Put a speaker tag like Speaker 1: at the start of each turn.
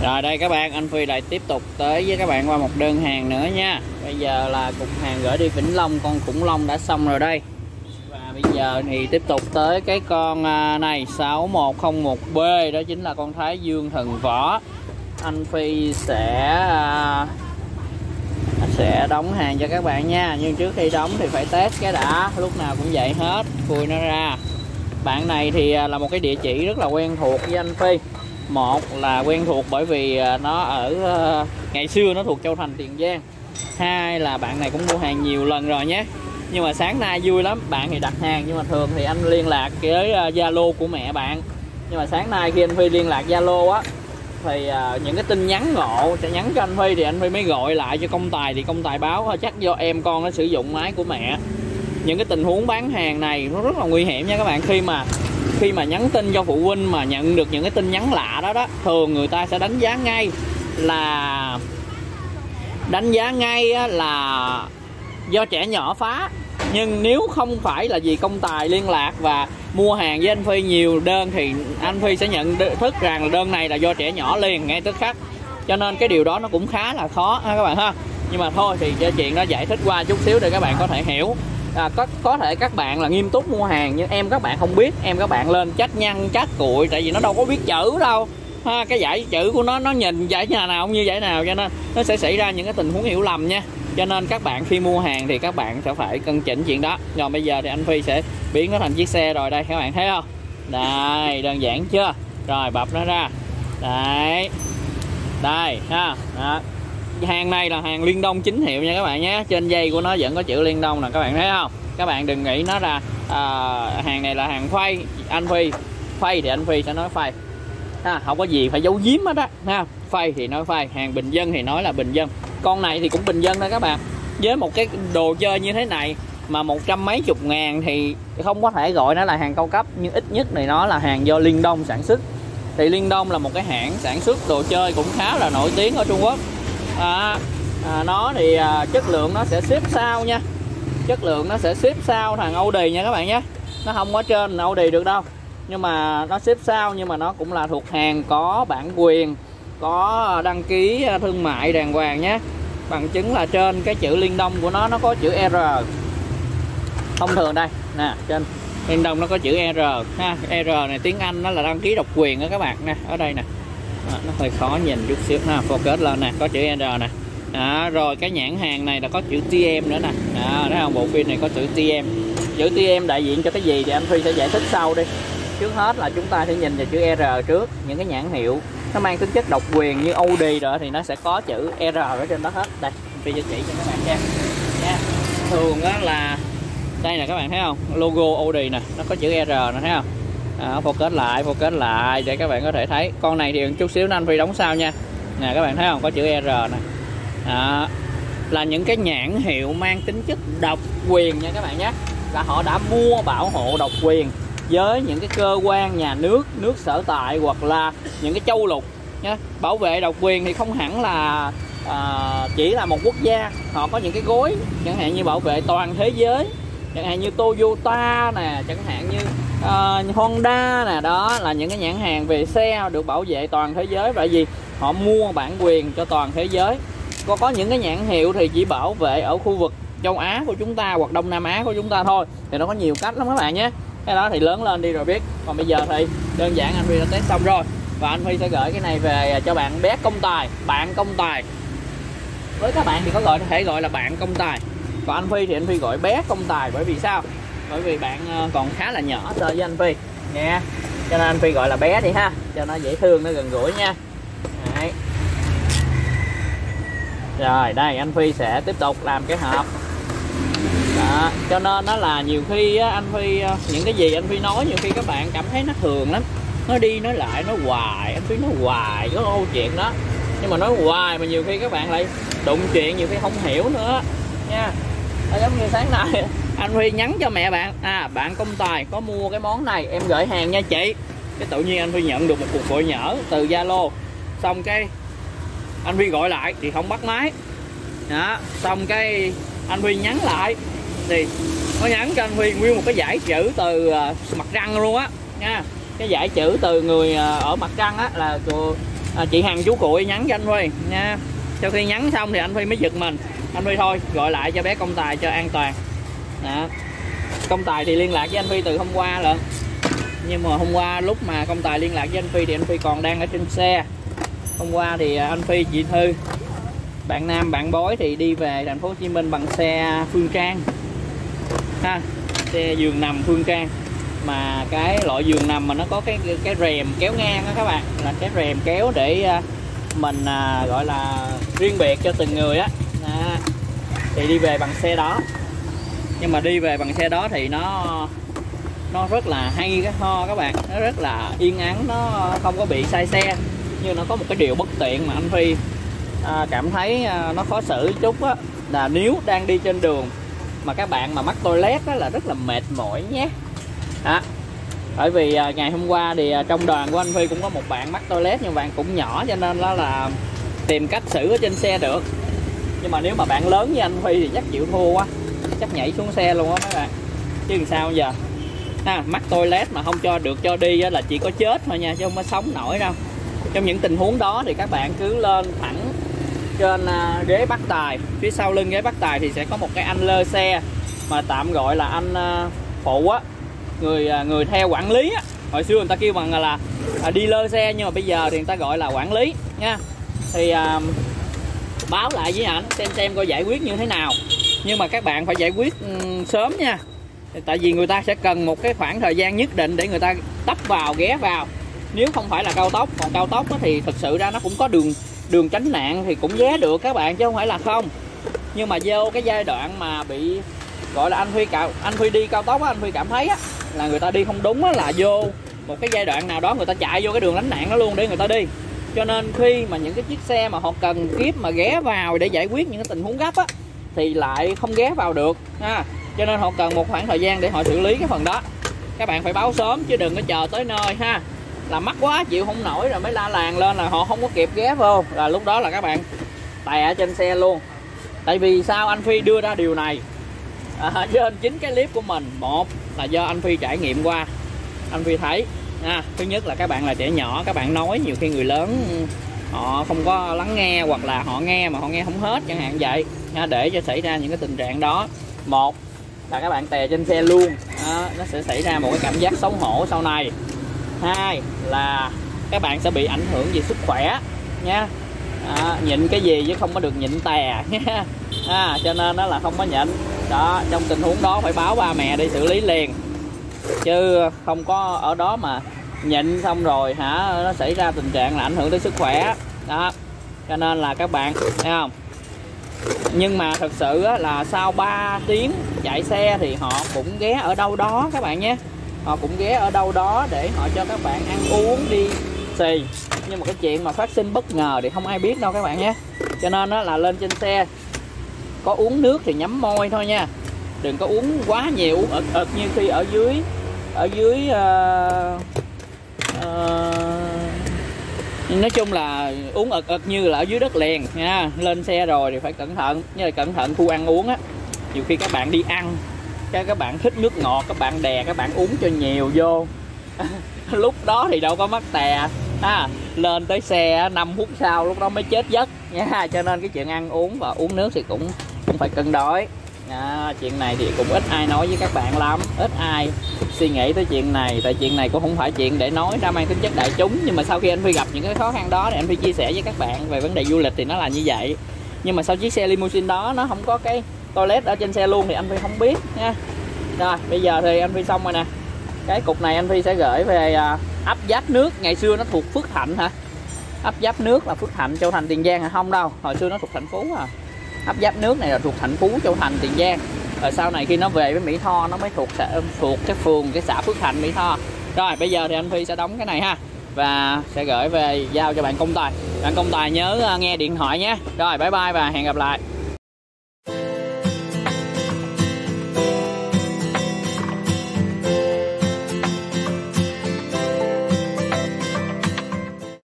Speaker 1: Rồi đây các bạn, anh Phi lại tiếp tục tới với các bạn qua một đơn hàng nữa nha. Bây giờ là cục hàng gửi đi Vĩnh Long, con khủng long đã xong rồi đây. Và bây giờ thì tiếp tục tới cái con này 6101B, đó chính là con Thái Dương Thần Võ. Anh Phi sẽ đóng hàng cho các bạn nha. Nhưng trước khi đóng thì phải test cái đã, lúc nào cũng vậy hết, khui nó ra. Bạn này thì là một cái địa chỉ rất là quen thuộc với anh Phi. Một là quen thuộc bởi vì nó ở ngày xưa nó thuộc Châu Thành, Tiền Giang. Hai là bạn này cũng mua hàng nhiều lần rồi nhé. Nhưng mà sáng nay vui lắm, bạn thì đặt hàng nhưng mà thường thì anh liên lạc với Zalo của mẹ bạn. Nhưng mà sáng nay khi anh Phi liên lạc Zalo á thì những cái tin nhắn ngộ sẽ nhắn cho anh Phi thì anh Phi mới gọi lại cho công tài, thì công tài báo chắc do em con nó sử dụng máy của mẹ. Những cái tình huống bán hàng này nó rất là nguy hiểm nha các bạn. Khi mà nhắn tin cho phụ huynh mà nhận được những cái tin nhắn lạ đó thường người ta sẽ đánh giá ngay là do trẻ nhỏ phá. Nhưng nếu không phải là vì công tài liên lạc và mua hàng với anh Phi nhiều đơn thì anh Phi sẽ nhận thức rằng là đơn này là do trẻ nhỏ liền ngay tức khắc. Cho nên cái điều đó nó cũng khá là khó ha các bạn ha. Nhưng mà thôi thì chuyện đó giải thích qua chút xíu để các bạn có thể hiểu. Có thể các bạn là nghiêm túc mua hàng nhưng các bạn không biết, các bạn lên trách nhăn trách cuội tại vì nó đâu có biết chữ đâu ha. Cái dãy chữ của nó nhìn dãy nhà nào cũng như dãy nào, cho nên nó sẽ xảy ra những cái tình huống hiểu lầm nha. Cho nên các bạn khi mua hàng thì các bạn sẽ phải cân chỉnh chuyện đó. Rồi bây giờ thì anh Phi sẽ biến nó thành chiếc xe rồi đây, các bạn thấy không? Đây, đơn giản chưa? Rồi bập nó ra. Đấy. Đây ha. Đó. Hàng này là hàng Liên Đông chính hiệu nha các bạn nhé. Trên dây của nó vẫn có chữ Liên Đông nè, các bạn thấy không? Các bạn đừng nghĩ nó là hàng này là hàng phay. Anh Phi phay thì anh Phi sẽ nói phay ha, không có gì phải giấu giếm hết á ha. Phay thì nói phay, hàng bình dân thì nói là bình dân. Con này thì cũng bình dân đó các bạn. Với một cái đồ chơi như thế này mà 100 mấy chục ngàn thì không có thể gọi nó là hàng cao cấp, nhưng ít nhất thì nó là hàng do Liên Đông sản xuất. Thì Liên Đông là một cái hãng sản xuất đồ chơi cũng khá là nổi tiếng ở Trung Quốc. Nó thì chất lượng nó sẽ xếp sau nha. Chất lượng nó sẽ xếp sau thằng Audi nha các bạn nhé. Nó không có trên Audi được đâu. Nhưng mà nó xếp sau, nhưng mà nó cũng là thuộc hàng có bản quyền, có đăng ký thương mại đàng hoàng nhé. Bằng chứng là trên cái chữ Liên Đông của nó có chữ R. Thông thường đây nè, trên Liên Đông nó có chữ R ha. R này tiếng Anh nó là đăng ký độc quyền đó các bạn nè, ở đây nè. Nó hơi khó nhìn chút xíu ha, focus lên nè, có chữ R nè. Rồi cái nhãn hàng này là có chữ TM nữa nè. Thấy không, bộ phim này có chữ TM. Chữ TM đại diện cho cái gì thì anh Phi sẽ giải thích sau đi. Trước hết là chúng ta sẽ nhìn vào chữ R trước. Những cái nhãn hiệu nó mang tính chất độc quyền như Audi rồi thì nó sẽ có chữ R ở trên đó hết. Đây, anh Phi sẽ chỉ cho các bạn nha. Thường đó là đây nè, các bạn thấy không, logo Audi nè, nó có chữ R nè, thấy không? Focus lại để các bạn có thể thấy. Con này thì chút xíu anh Phi đóng sau nha. Nè các bạn thấy không, có chữ R nè. Là những cái nhãn hiệu mang tính chất độc quyền nha các bạn nhé. Là họ đã mua bảo hộ độc quyền với những cái cơ quan nhà nước, nước sở tại hoặc là những cái châu lục nhé. Bảo vệ độc quyền thì không hẳn là chỉ là một quốc gia. Họ có những cái gối, chẳng hạn như bảo vệ toàn thế giới, chẳng hạn như Toyota nè, chẳng hạn như Honda nè. Đó là những cái nhãn hàng về xe được bảo vệ toàn thế giới, bởi vì họ mua bản quyền cho toàn thế giới. Có những cái nhãn hiệu thì chỉ bảo vệ ở khu vực châu Á của chúng ta hoặc Đông Nam Á của chúng ta thôi. Thì nó có nhiều cách lắm các bạn nhé. Cái đó thì lớn lên đi rồi biết. Còn bây giờ thì đơn giản anh Phi đã test xong rồi. Và anh Phi sẽ gửi cái này về cho bạn bé công tài, bạn công tài. Với các bạn thì có thể gọi là bạn công tài. Còn anh Phi thì anh Phi gọi bé công tài. Bởi vì sao? Bởi vì bạn còn khá là nhỏ so với anh Phi nha. Cho nên anh Phi gọi là bé đi ha, cho nó dễ thương, nó gần gũi nha. Đấy. Rồi đây anh Phi sẽ tiếp tục làm cái hộp. Đó, cho nên nó là nhiều khi á, anh Phi những cái gì anh Phi nói nhiều khi các bạn cảm thấy nó thường lắm, nói đi nói lại nói hoài, anh Phi nói hoài có câu chuyện đó, nhưng mà nói hoài mà nhiều khi các bạn lại đụng chuyện, nhiều khi không hiểu nữa nha. Đó, giống như sáng nay anh Phi nhắn cho mẹ bạn, bạn công tài có mua cái món này em gửi hàng nha chị. Cái tự nhiên anh Phi nhận được một cuộc gọi nhỡ từ Zalo, xong cái anh Phi gọi lại thì không bắt máy. Đó, xong cái anh Phi nhắn lại thì nó nhắn cho anh Phi nguyên một cái dãy chữ từ mặt trăng luôn á nha. Cái dãy chữ từ người ở mặt trăng á là chị Hằng chú Cuội nhắn cho anh Phi nha. Sau khi nhắn xong thì anh Phi mới giật mình, anh Phi thôi gọi lại cho bé Công Tài cho an toàn. Đó. Công Tài thì liên lạc với anh Phi từ hôm qua lận, nhưng mà hôm qua lúc mà Công Tài liên lạc với anh Phi thì anh Phi còn đang ở trên xe. Hôm qua thì anh Phi, chị Thư, bạn Nam, bạn Bói thì đi về thành phố Hồ Chí Minh bằng xe Phương Trang ha, xe giường nằm Phương Trang, mà cái loại giường nằm mà nó có cái rèm kéo ngang đó các bạn, là cái rèm kéo để mình gọi là riêng biệt cho từng người á. Thì đi về bằng xe đó, nhưng mà đi về bằng xe đó thì nó rất là hay cái ho các bạn, nó rất là yên ắng, nó không có bị sai xe. Nhưng nó có một cái điều bất tiện mà anh Phi cảm thấy nó khó xử chút á, là nếu đang đi trên đường mà các bạn mà mắc toilet đó là rất là mệt mỏi nhé. Bởi vì ngày hôm qua thì trong đoàn của anh Phi cũng có một bạn mắc toilet, nhưng bạn cũng nhỏ cho nên là tìm cách xử ở trên xe được. Nhưng mà nếu mà bạn lớn như anh Phi thì chắc chịu thua quá, chắc nhảy xuống xe luôn á mấy bạn, chứ làm sao giờ. Mắc toilet mà không cho đi là chỉ có chết thôi nha, chứ không có sống nổi đâu. Trong những tình huống đó thì các bạn cứ lên thẳng trên ghế bắt tài, phía sau lưng ghế bắt tài thì sẽ có một cái anh lơ xe, mà tạm gọi là anh phụ á, người theo quản lý á. Hồi xưa người ta kêu bằng là đi lơ xe, nhưng mà bây giờ thì người ta gọi là quản lý nha. Thì báo lại với ảnh xem coi giải quyết như thế nào. Nhưng mà các bạn phải giải quyết sớm nha, tại vì người ta sẽ cần một cái khoảng thời gian nhất định để người ta tấp vào, ghé vào. Nếu không phải là cao tốc, còn cao tốc thì thực sự ra nó cũng có đường tránh nạn thì cũng ghé được các bạn, chứ không phải là không. Nhưng mà vô cái giai đoạn mà bị gọi là anh Phi đi cao tốc á, anh Phi cảm thấy á, là người ta đi không đúng á, là vô một cái giai đoạn nào đó người ta chạy vô cái đường lánh nạn đó luôn để người ta đi. Cho nên khi mà những cái chiếc xe mà họ cần kiếp mà ghé vào để giải quyết những cái tình huống gấp á, thì lại không ghé vào được ha. Cho nên họ cần một khoảng thời gian để họ xử lý cái phần đó. Các bạn phải báo sớm chứ đừng có chờ tới nơi ha, là mắc quá chịu không nổi rồi mới la làng lên là họ không có kịp ghé vô, là lúc đó là các bạn tè trên xe luôn. Tại vì sao anh Phi đưa ra điều này trên chính cái clip của mình? Một là do anh Phi trải nghiệm qua, anh Phi thấy thứ nhất là các bạn là trẻ nhỏ, các bạn nói nhiều khi người lớn họ không có lắng nghe, hoặc là họ nghe mà họ nghe không hết chẳng hạn vậy, để cho xảy ra những cái tình trạng đó. Một là các bạn tè trên xe luôn, nó sẽ xảy ra một cái cảm giác xấu hổ sau này. Hai là các bạn sẽ bị ảnh hưởng về sức khỏe nha. Nhịn cái gì chứ không có được nhịn tè nha. Cho nên đó là không có nhịn đó. Trong tình huống đó phải báo ba mẹ đi xử lý liền, chứ không có ở đó mà nhịn xong rồi nó xảy ra tình trạng là ảnh hưởng tới sức khỏe đó. Cho nên là các bạn thấy không, nhưng mà thật sự là sau 3 tiếng chạy xe thì họ cũng ghé ở đâu đó các bạn nhé. Họ cũng ghé ở đâu đó để họ cho các bạn ăn uống, đi xì. Nhưng mà cái chuyện mà phát sinh bất ngờ thì không ai biết đâu các bạn nhé. Cho nên là lên trên xe có uống nước thì nhắm môi thôi nha, đừng có uống quá nhiều, uống ực như khi ở dưới nói chung là uống ực như là ở dưới đất liền nha. Lên xe rồi thì phải cẩn thận, như là cẩn thận khu ăn uống á. Nhiều khi các bạn đi ăn các bạn thích nước ngọt, các bạn đè các bạn uống cho nhiều vô lúc đó thì đâu có mắc tè lên tới xe 5 phút sau lúc đó mới chết giấc nha. Cho nên cái chuyện ăn uống và uống nước thì cũng phải cân đối. Chuyện này thì cũng ít ai nói với các bạn lắm, ít ai suy nghĩ tới chuyện này, tại chuyện này cũng không phải chuyện để nói ra mang tính chất đại chúng. Nhưng mà sau khi anh Phi gặp những cái khó khăn đó thì anh Phi chia sẻ với các bạn về vấn đề du lịch thì nó là như vậy. Nhưng mà sau chiếc xe limousine đó nó không có cái toilet ở trên xe luôn thì anh Phi không biết nha. Rồi bây giờ thì anh Phi xong rồi nè. Cái cục này anh Phi sẽ gửi về ấp Giáp Nước, ngày xưa nó thuộc Phước Thạnh hả? Ấp Giáp Nước là Phước Thạnh, Châu Thành, Tiền Giang hả? Không đâu, hồi xưa nó thuộc thành phố à. Ấp Giáp Nước này là thuộc thành phố Châu Thành, Tiền Giang. Rồi sau này khi nó về với Mỹ Tho nó mới thuộc cái phường, cái xã Phước Thạnh, Mỹ Tho. Rồi bây giờ thì anh Phi sẽ đóng cái này ha, và sẽ gửi về giao cho bạn Công Tài. Bạn Công Tài nhớ nghe điện thoại nhé. Rồi bye bye và hẹn gặp lại.